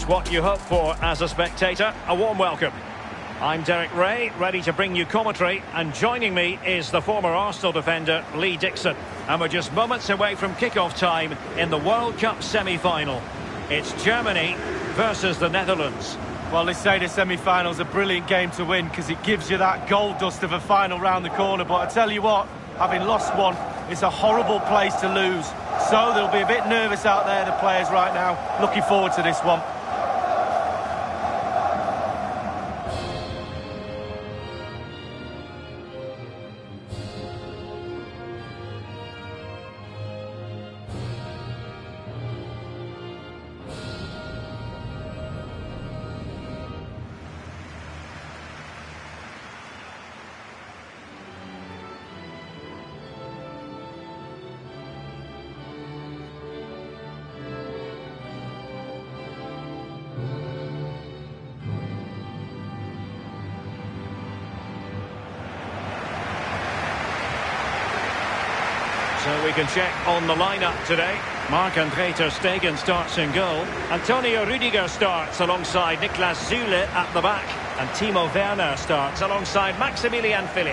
what you hope for as a spectator. A warm welcome. I'm Derek Ray, ready to bring you commentary, and joining me is the former Arsenal defender Lee Dixon. And we're just moments away from kick-off time in the World Cup semi-final. It's Germany versus the Netherlands. Well, they say the semi-final's a brilliant game to win because it gives you that gold dust of a final round the corner. But I tell you what, having lost one, it's a horrible place to lose. So they'll be a bit nervous out there, the players right now. Looking forward to this one. So we can check on the lineup today. Marc-Andre ter Stegen starts in goal. Antonio Rudiger starts alongside Niklas Süle at the back. And Timo Werner starts alongside Maximilian Philipp.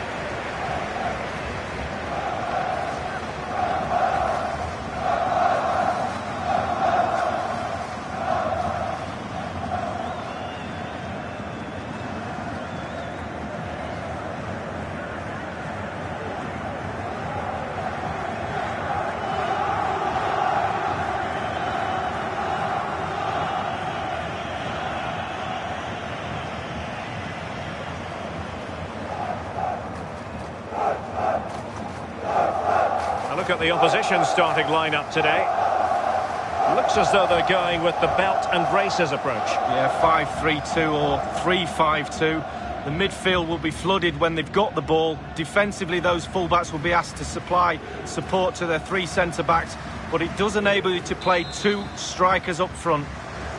Look at the opposition starting lineup today. Looks as though they're going with the belt and braces approach. Yeah, 5-3-2 or 3-5-2. The midfield will be flooded when they've got the ball. Defensively, those fullbacks will be asked to supply support to their three centre-backs, but it does enable you to play two strikers up front.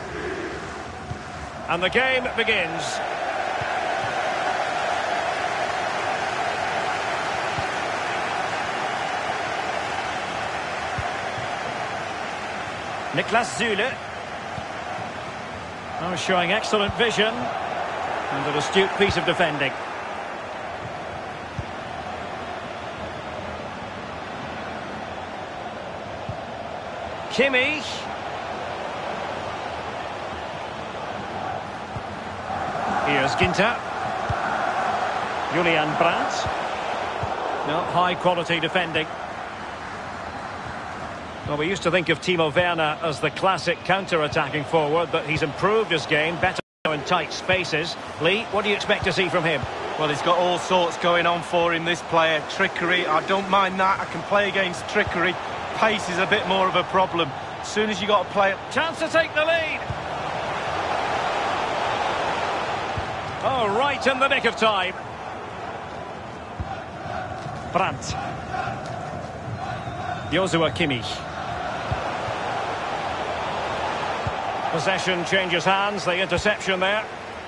And the game begins. Niklas Süle. Oh, showing excellent vision and an astute piece of defending. Kimmich. Here's Ginter. Julian Brandt. No, high quality defending. Well, we used to think of Timo Werner as the classic counter-attacking forward, but he's improved his game, better in tight spaces. Lee, what do you expect to see from him? Well, he's got all sorts going on for him, this player. Trickery, I don't mind that. I can play against trickery. Pace is a bit more of a problem. As soon as you got to play... Chance to take the lead! Oh, right in the nick of time. Brandt. Joshua Kimmich. Possession changes hands, the interception there.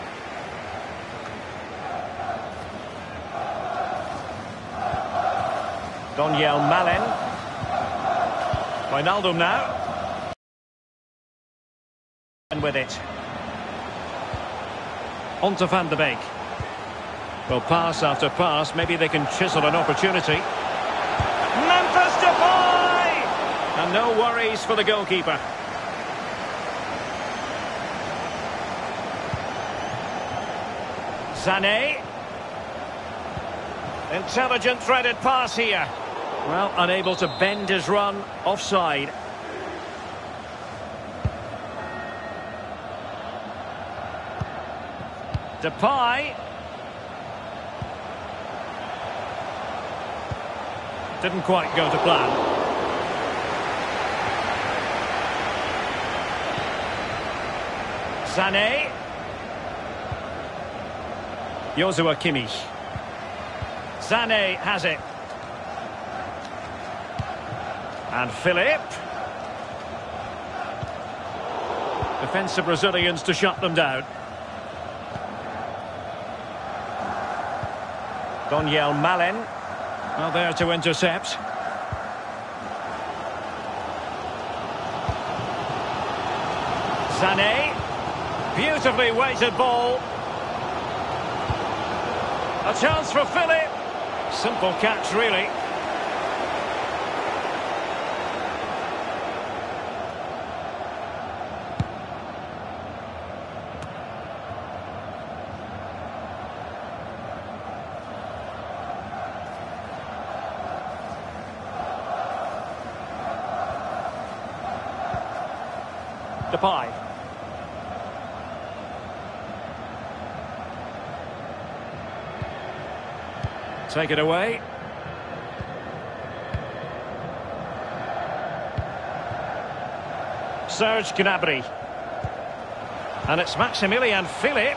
Donyell Malen. Wijnaldum now. And with it. On to Van de Beek. Well, pass after pass, maybe they can chisel an opportunity. Memphis Depay! And no worries for the goalkeeper. Sané. Intelligent threaded pass here. Well, unable to bend his run, offside. Depay. Didn't quite go to plan. Sané. Joshua Kimmich. Sané has it. And Philipp. Defensive Brazilians to shut them down. Donyell Malen. Well, there to intercept. Sané. Beautifully weighted ball. A chance for Philip. Simple catch, really. Depay. Take it away. Serge Gnabry. And it's Maximilian Philip.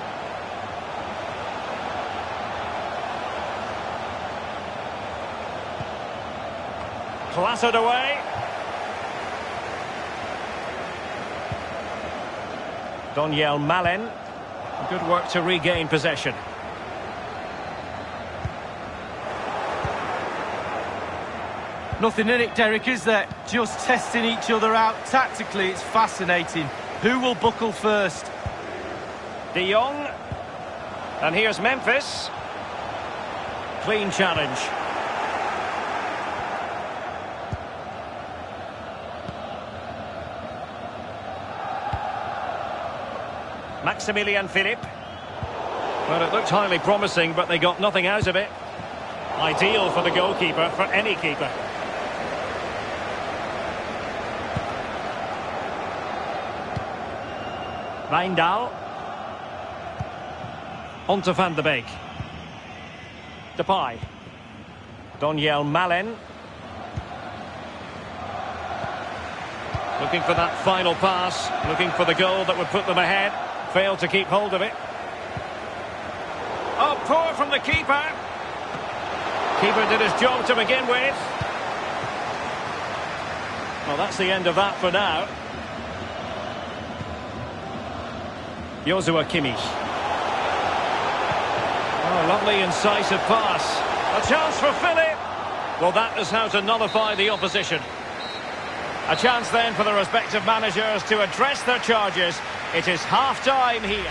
Clattered away. Donyell Malen. Good work to regain possession. Nothing in it, Derek, is there? Just testing each other out. Tactically, it's fascinating. Who will buckle first? De Jong. And here's Memphis. Clean challenge. Maximilian Philip. Well, it looked highly promising, but they got nothing out of it. Ideal for the goalkeeper, for any keeper. Wijndal. On to Van de Beek. Depay. Donyell Malen. Looking for that final pass. Looking for the goal that would put them ahead. Failed to keep hold of it. Oh, poor from the keeper. Keeper did his job to begin with. Well, that's the end of that for now. Joshua Kimmich. Oh, lovely incisive pass. A chance for Philip. Well, that is how to nullify the opposition. A chance then for the respective managers to address their charges. It is half-time here.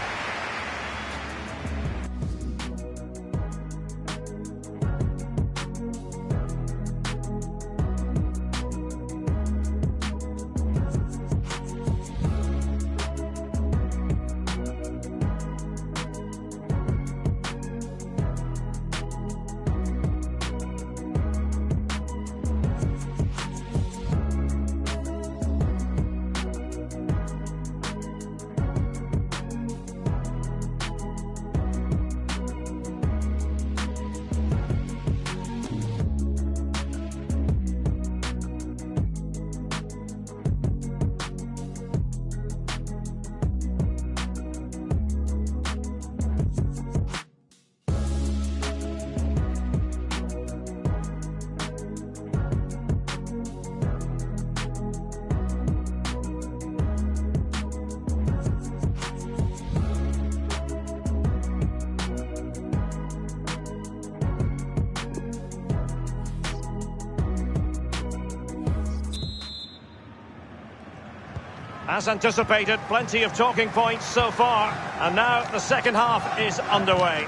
As anticipated, plenty of talking points so far, and now the second half is underway.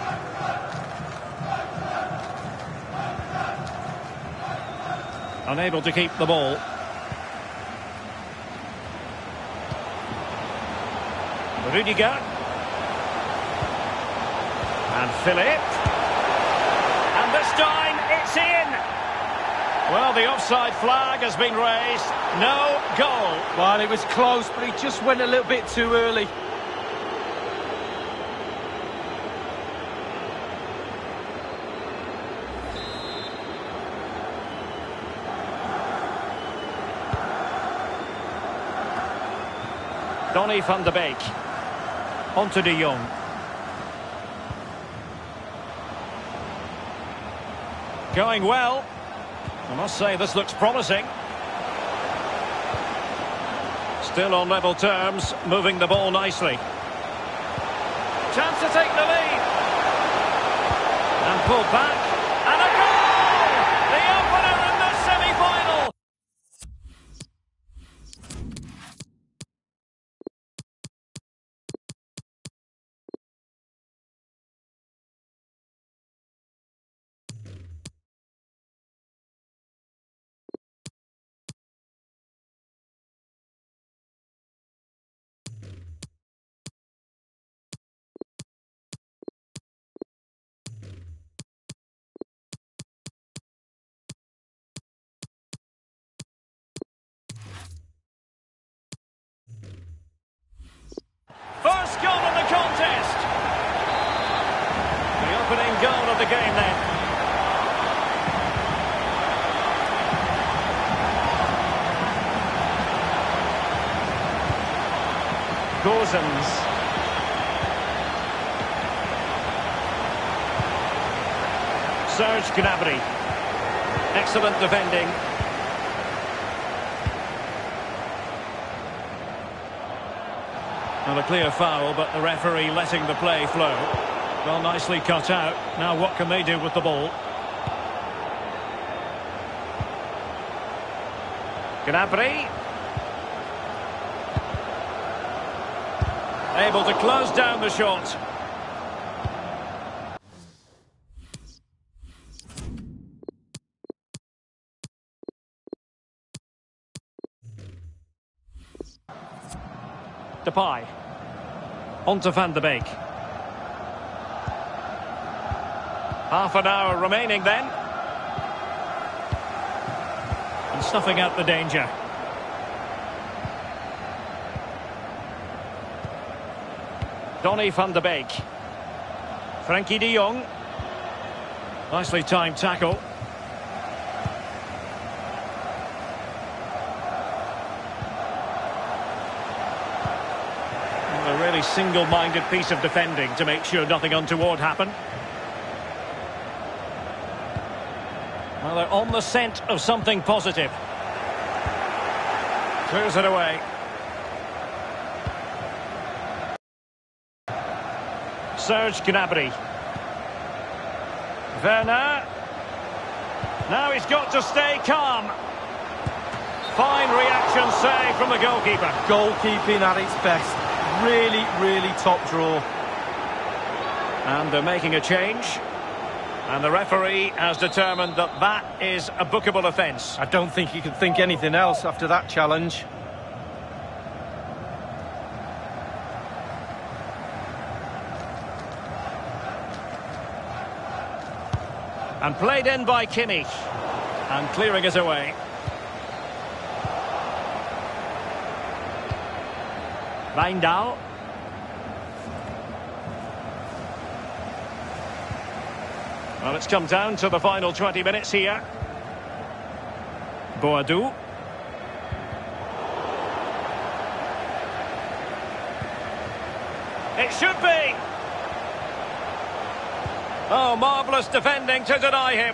Unable to keep the ball. Rudiger. And Philip. And this time it's in! Well, the offside flag has been raised. No goal. Well, it was close, but he just went a little bit too early. Donny van de Beek. On to De Jong. Going well. I must say this looks promising. Still on level terms, moving the ball nicely. Chance to take the lead. And pulled back. goal of the game then. Gozens. Serge Gnabry. Excellent defending. Well, a clear foul, but the referee letting the play flow. Well, nicely cut out. Now what can they do with the ball? Gnabry. Able to close down the shot. Depay. On to Van de Beek. Half an hour remaining then. And snuffing out the danger. Donny van de Beek. Frenkie de Jong. Nicely timed tackle. A really single-minded piece of defending to make sure nothing untoward happened. Well, they're on the scent of something positive. Clears it away. Serge Gnabry. Werner. Now he's got to stay calm. Fine reaction save from the goalkeeper. Goalkeeping at its best. Really, really top draw. And they're making a change. And the referee has determined that that is a bookable offence. I don't think you can think anything else after that challenge. And played in by Kimmich. And clearing it away. Wijndal. Well, it's come down to the final 20 minutes here. Boadou. It should be. Oh, marvellous defending to deny him.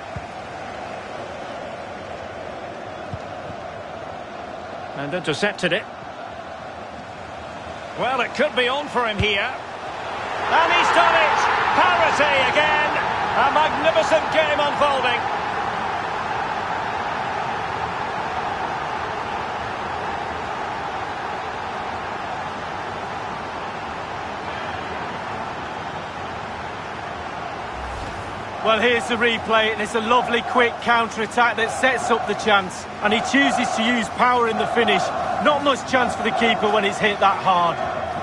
And intercepted it. Well, it could be on for him here. And he's done it! Parity again! A magnificent game unfolding. Well, here's the replay, and it's a lovely quick counter-attack that sets up the chance. And he chooses to use power in the finish. Not much chance for the keeper when it's hit that hard.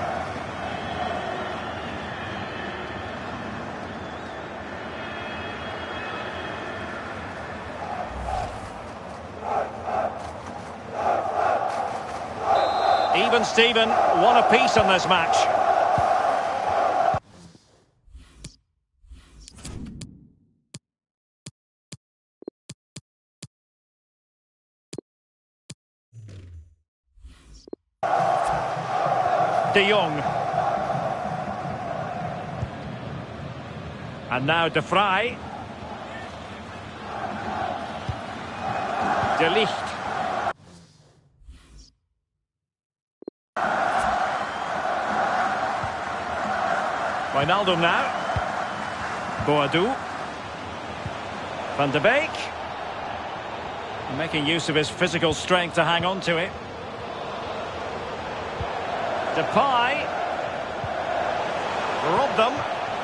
Even Steven, one apiece on this match. De Jong. And now De Vrij. De Ligt. Wijnaldum now. Boadou. Van de Beek. Making use of his physical strength to hang on to it. Depay. Robbed them.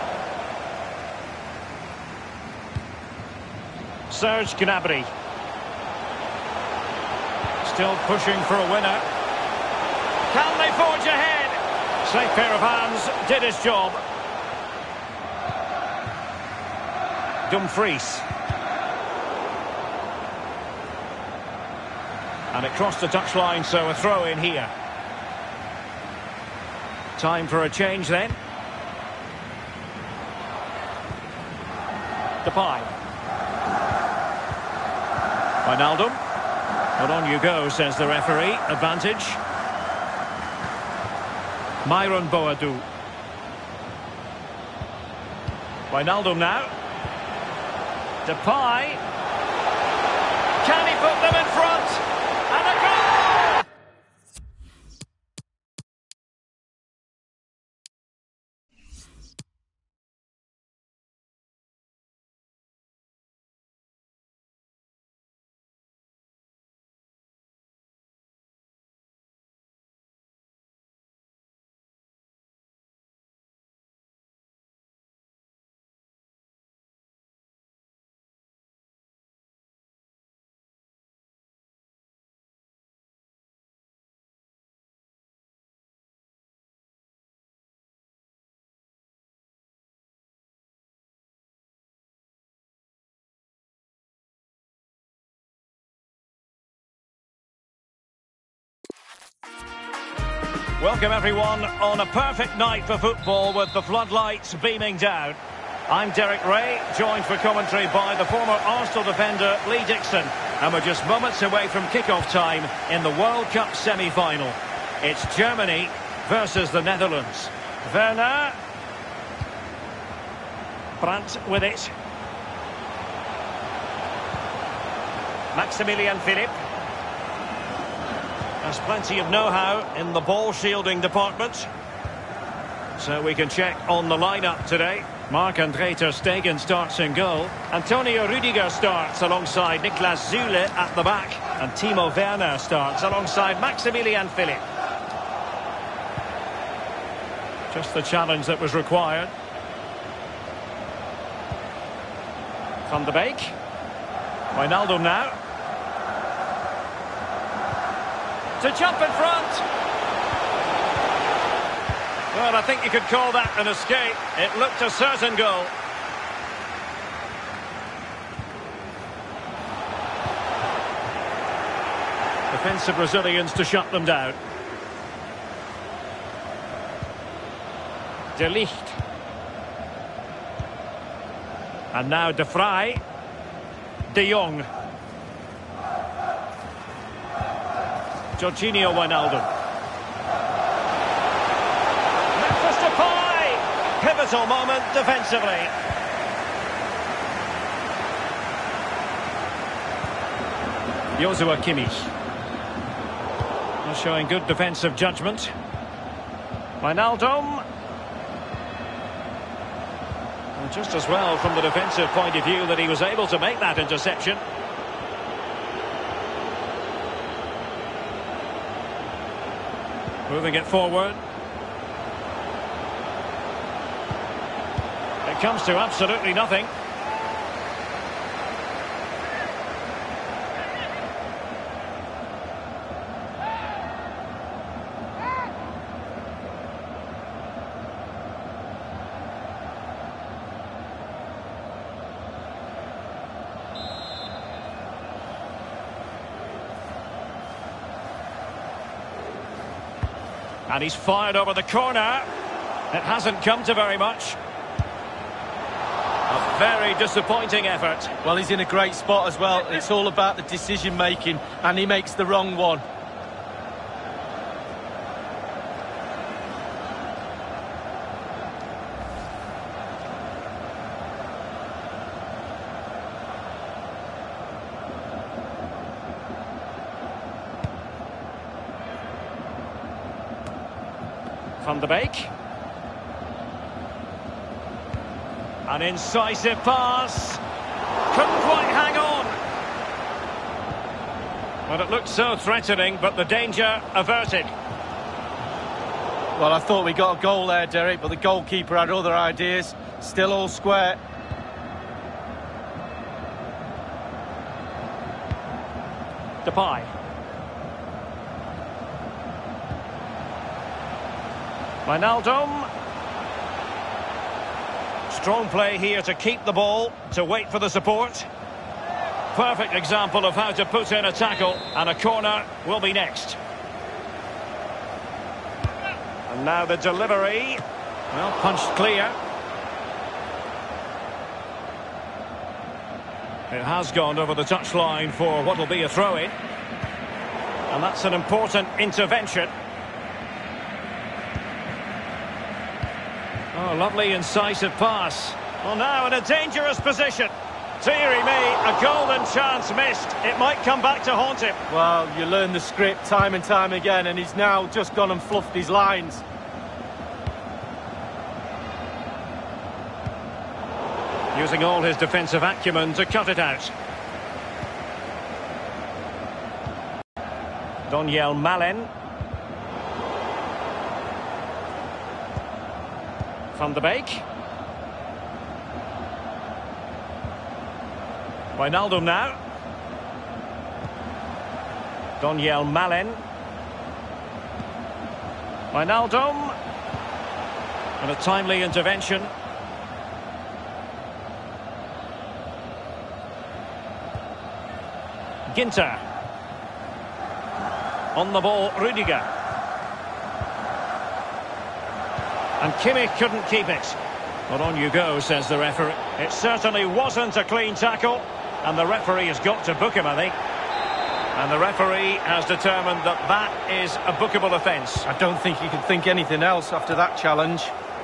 Serge Gnabry. Still pushing for a winner. Can they forge ahead? Safe pair of hands, did his job. Dumfries. And it crossed the touchline, so a throw in here. Time for a change then. Depay. Wijnaldum. Well, on you go, says the referee. Advantage. Myron Boadu. Wijnaldum now. Depay. Can he put them in front? And a goal! Welcome everyone on a perfect night for football with the floodlights beaming down. I'm Derek Ray, joined for commentary by the former Arsenal defender Lee Dixon. And we're just moments away from kick-off time in the World Cup semi-final. It's Germany versus the Netherlands. Werner. Brandt with it. Maximilian Philipp. Has plenty of know-how in the ball-shielding department. So we can check on the lineup today. Marc-André ter Stegen starts in goal. Antonio Rudiger starts alongside Niklas Süle at the back. And Timo Werner starts alongside Maximilian Philipp. Just the challenge that was required. Van de Beek. Wijnaldum now. To jump in front. Well, I think you could call that an escape. It looked a certain goal. Defensive Brazilians to shut them down. De Ligt. And now De Vrij. De Jong. Jorginho Wijnaldum. Memphis Depay! Pivotal moment defensively. Joshua Kimmich. Showing good defensive judgment. Wijnaldum. And just as well from the defensive point of view that he was able to make that interception. Moving it forward. It comes to absolutely nothing. And he's fired over the corner. It hasn't come to very much. A very disappointing effort. Well, he's in a great spot as well. It's all about the decision making, and he makes the wrong one. Van de Beek. An incisive pass. Couldn't quite hang on. Well, it looked so threatening, but the danger averted. Well, I thought we got a goal there, Derek, but the goalkeeper had other ideas. Still all square. Depay. Wijnaldum. Strong play here to keep the ball, to wait for the support. Perfect example of how to put in a tackle, and a corner will be next. And now the delivery. Well, punched clear. It has gone over the touchline for what will be a throw-in. And that's an important intervention. Oh, lovely incisive pass. Well, now in a dangerous position. Deary me, a golden chance missed. It might come back to haunt him. Well, you learn the script time and time again, and he's now just gone and fluffed his lines. Using all his defensive acumen to cut it out. Donyell Malen. Van de Beek. Wijnaldum now. Donyell Malen. Wijnaldum. And a timely intervention. Ginter. On the ball, Rudiger. And Kimmich couldn't keep it. Well, on you go, says the referee. It certainly wasn't a clean tackle, and the referee has got to book him, I think. And the referee has determined that that is a bookable offence. I don't think you can think anything else after that challenge.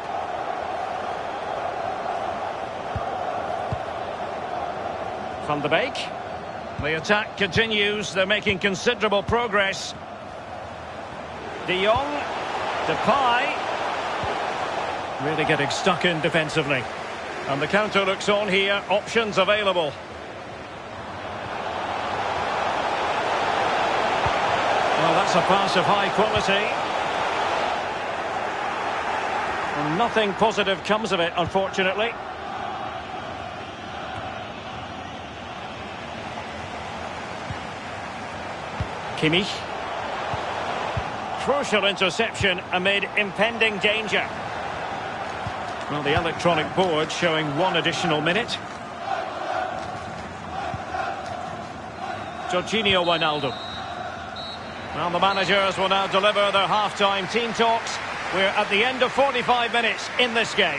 Van de Beek. The attack continues. They're making considerable progress. De Jong. Depay. Really getting stuck in defensively. And the counter looks on here. Options available. Well, that's a pass of high quality. And nothing positive comes of it, unfortunately. Kimmich. Crucial interception amid impending danger. Well, the electronic board showing 1 additional minute. Georginio Wijnaldum. Well, the managers will now deliver their half-time team talks. We're at the end of 45 minutes in this game.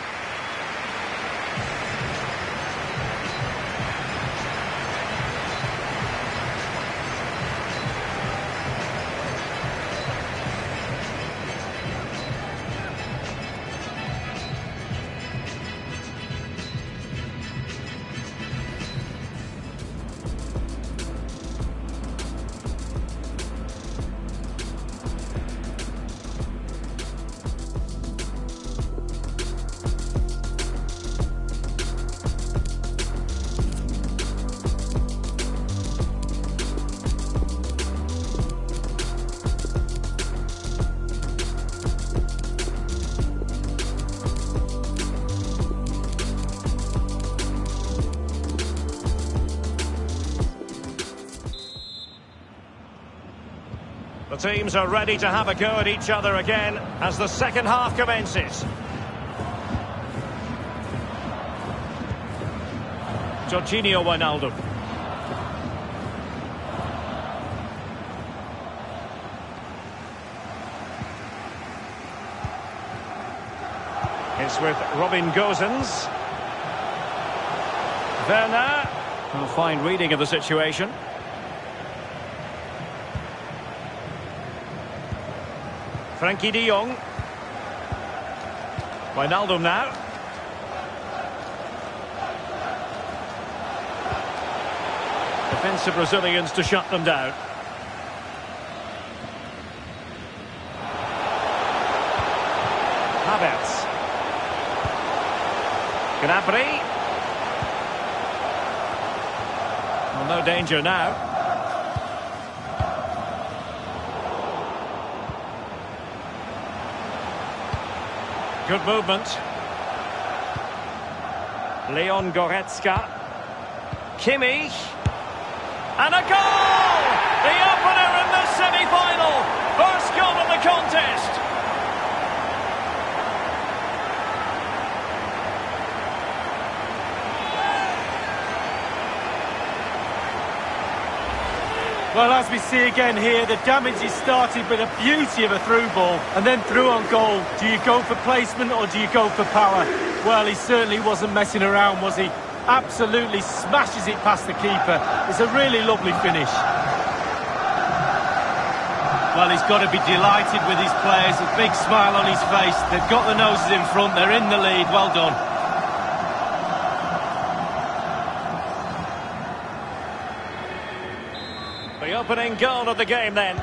The teams are ready to have a go at each other again as the second half commences. Georginio Wijnaldum. It's with Robin Gosens. Werner. A fine reading of the situation. Frenkie de Jong. Wijnaldum now. Defensive Brazilians to shut them down. Havertz. Gnabry. Well, no danger now. Good movement. Leon Goretzka. Kimmich. And a goal! The opener in the semi-final. First goal of the contest. Well, as we see again here, the damage is started with a beauty of a through ball and then through on goal. Do you go for placement or do you go for power? Well, he certainly wasn't messing around, was he? absolutely smashes it past the keeper. It's a really lovely finish. Well, he's got to be delighted with his players. A big smile on his face. They've got the noses in front. They're in the lead. Well done. The opening goal of the game then.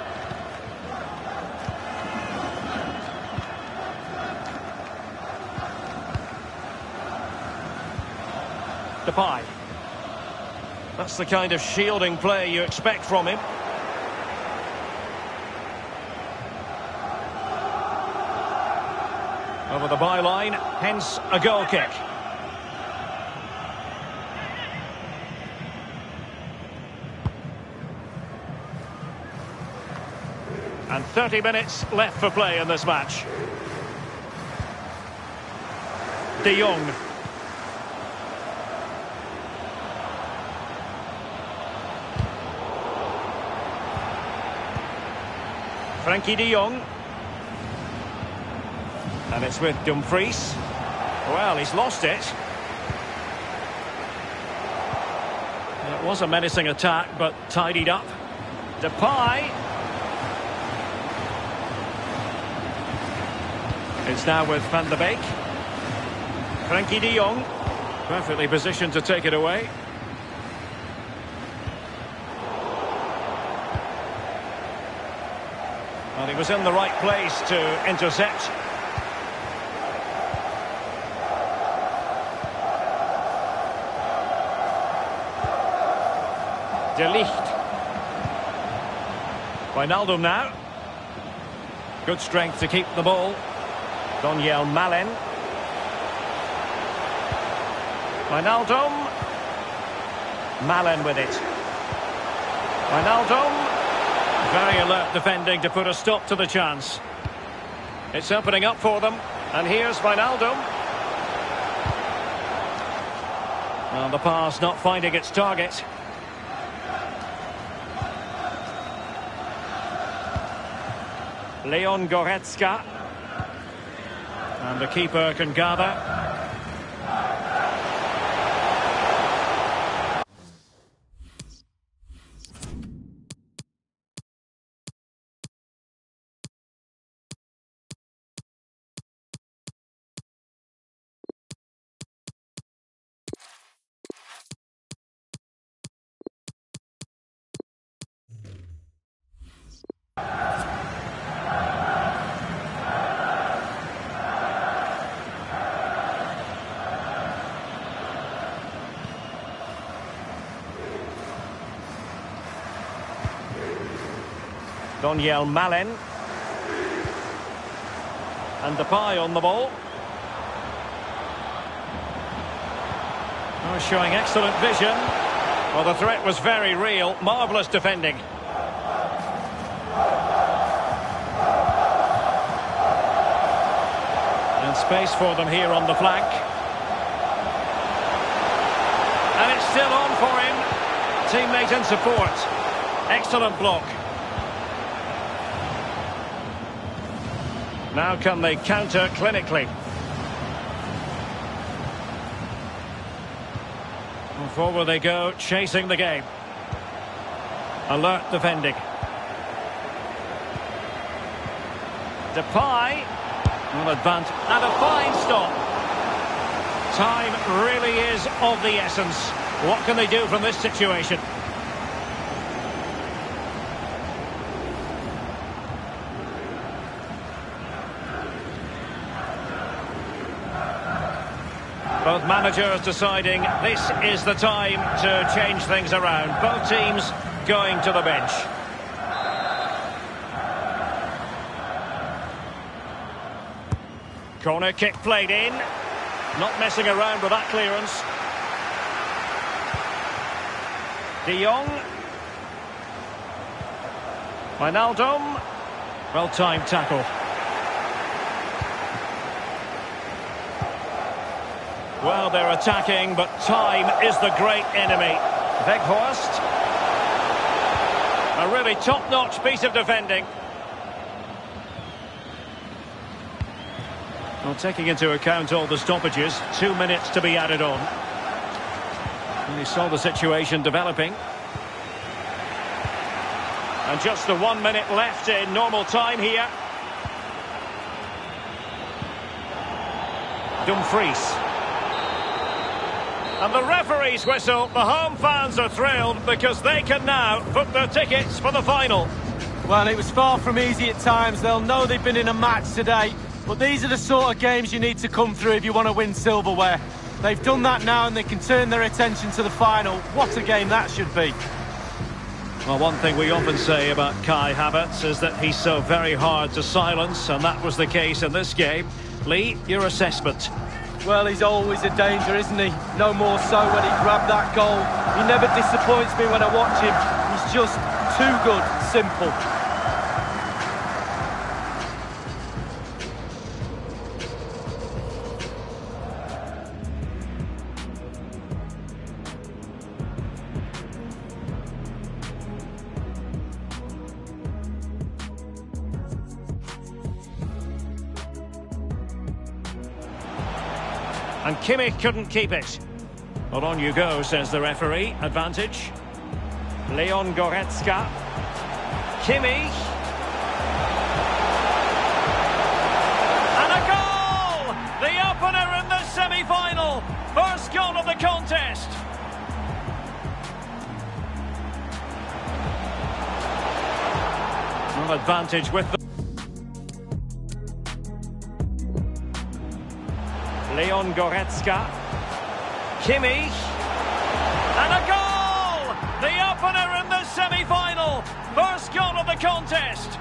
Depay. That's the kind of shielding play you expect from him. Over the byline, hence a goal kick. And 30 minutes left for play in this match. De Jong. Frenkie de Jong. And it's with Dumfries. Well, he's lost it. It was a menacing attack, but tidied up. Depay. It's now with Van der Beek. Frenkie de Jong. Perfectly positioned to take it away. Well, he was in the right place to intercept. De Ligt. Wijnaldum now. Good strength to keep the ball. Donyell Malen. Wijnaldum. Malen with it. Wijnaldum. Very alert defending to put a stop to the chance. It's opening up for them. And here's Wijnaldum. Well, the pass not finding its target. Leon Goretzka. And the keeper can gather. Donyell Malen. And Depay on the ball. Oh, showing excellent vision. Well, the threat was very real. Marvellous defending. And space for them here on the flank. And it's still on for him. Teammate in support. Excellent block. Now can they counter clinically? And forward they go, chasing the game. Alert defending. Depay. Well, advance and a fine stop. Time really is of the essence. What can they do from this situation? Both managers deciding this is the time to change things around. Both teams going to the bench. Corner kick played in. Not messing around with that clearance. De Jong. Wijnaldum. Well-timed tackle. Well, they're attacking, but time is the great enemy. Weghorst. A really top-notch piece of defending. Well, taking into account all the stoppages, 2 minutes to be added on. And he saw the situation developing. And just the 1 minute left in normal time here. Dumfries. And the referee's whistle. The home fans are thrilled because they can now book their tickets for the final. Well, it was far from easy at times. They'll know they've been in a match today. But these are the sort of games you need to come through if you want to win silverware. They've done that now and they can turn their attention to the final. What a game that should be. Well, one thing we often say about Kai Havertz is that he's so very hard to silence, and that was the case in this game. Lee, your assessment? Well, he's always a danger, isn't he? No more so when he grabbed that goal. He never disappoints me when I watch him. He's just too good, simple. And Kimmich couldn't keep it. Well, on you go, says the referee. Advantage. Leon Goretzka. Kimmich. And a goal! The opener in the semi-final. First goal of the contest. Well, advantage with the... Leon Goretzka. Kimmich. And a goal! The opener in the semi-final. First goal of the contest.